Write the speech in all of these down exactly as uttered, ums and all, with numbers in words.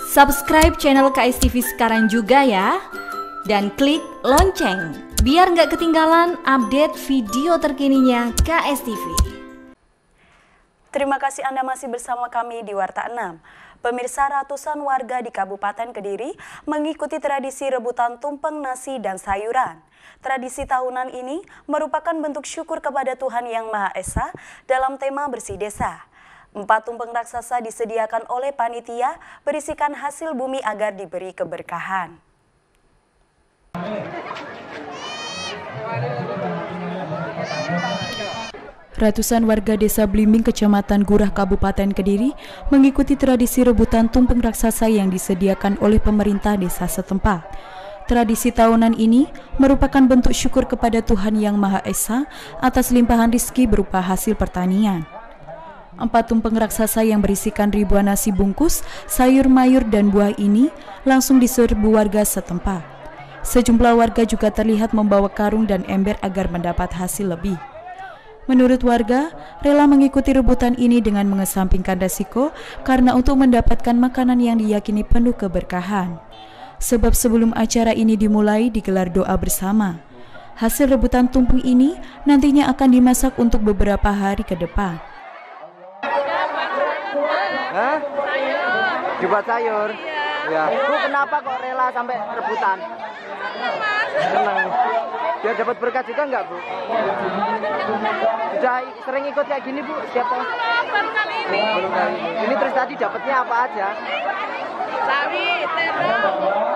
Subscribe channel K S T V sekarang juga ya. Dan klik lonceng, biar nggak ketinggalan update video terkininya K S T V. Terima kasih Anda masih bersama kami di Warta enam. Pemirsa, ratusan warga di Kabupaten Kediri mengikuti tradisi rebutan tumpeng nasi dan sayuran. Tradisi tahunan ini merupakan bentuk syukur kepada Tuhan Yang Maha Esa dalam tema bersih desa. Empat tumpeng raksasa disediakan oleh panitia berisikan hasil bumi agar diberi keberkahan. Ratusan warga desa Blimbing, Kecamatan Gurah, Kabupaten Kediri mengikuti tradisi rebutan tumpeng raksasa yang disediakan oleh pemerintah desa setempat. Tradisi tahunan ini merupakan bentuk syukur kepada Tuhan Yang Maha Esa atas limpahan rezeki berupa hasil pertanian. Empat tumpeng raksasa yang berisikan ribuan nasi bungkus, sayur mayur dan buah ini langsung diserbu warga setempat. Sejumlah warga juga terlihat membawa karung dan ember agar mendapat hasil lebih. Menurut warga, rela mengikuti rebutan ini dengan mengesampingkan resiko karena untuk mendapatkan makanan yang diyakini penuh keberkahan. Sebab sebelum acara ini dimulai digelar doa bersama. Hasil rebutan tumpeng ini nantinya akan dimasak untuk beberapa hari ke depan. Hah? Dibuat sayur? Iya. Ya. Bu, kenapa kok rela sampai rebutan? Senang. Biar dapat berkat juga enggak, Bu? Sudah sering ikut kayak gini, Bu? Setiap tahun? Baru kali ini. Baru kali ini. Ini terus tadi dapatnya apa aja? Sawi, terong,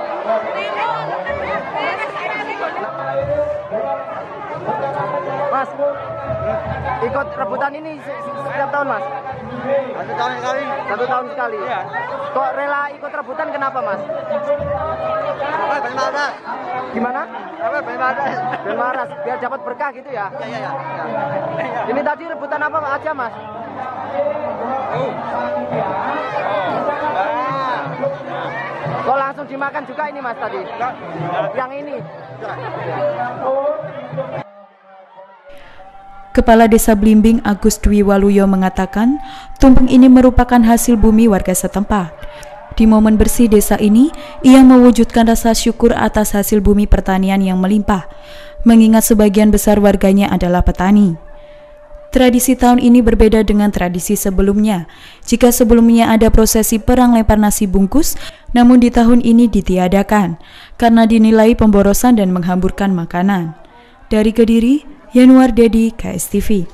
Mas, ikut rebutan ini setiap tahun, Mas? Satu tahun sekali. Satu tahun sekali? Iya. Kok rela ikut rebutan kenapa, Mas? Apa, banyak maras. Gimana? Apa, banyak maras. Banyak maras, biar dapat berkah gitu ya? Iya, iya, iya. Ini tadi rebutan apa aja, Mas? Oh. Kok langsung dimakan juga ini, Mas, tadi? Yang ini? Kepala Desa Blimbing Agus Dwi Waluyo mengatakan, tumpeng ini merupakan hasil bumi warga setempat. Di momen bersih desa ini, ia mewujudkan rasa syukur atas hasil bumi pertanian yang melimpah, mengingat sebagian besar warganya adalah petani. Tradisi tahun ini berbeda dengan tradisi sebelumnya. Jika sebelumnya ada prosesi perang lempar nasi bungkus, namun di tahun ini ditiadakan, karena dinilai pemborosan dan menghamburkan makanan. Dari Kediri, Yanuar Dedi, K S T V.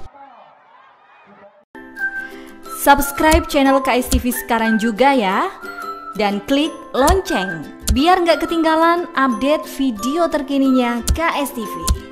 Subscribe channel K S T V sekarang juga ya. Dan klik lonceng, biar nggak ketinggalan update video terkininya K S T V.